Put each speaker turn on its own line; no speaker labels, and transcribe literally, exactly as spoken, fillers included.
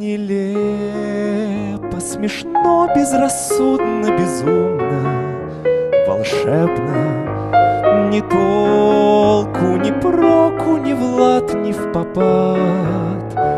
Нелепо, смешно, безрассудно, безумно, волшебно. Ни толку, ни проку, ни в лад, ни в попад.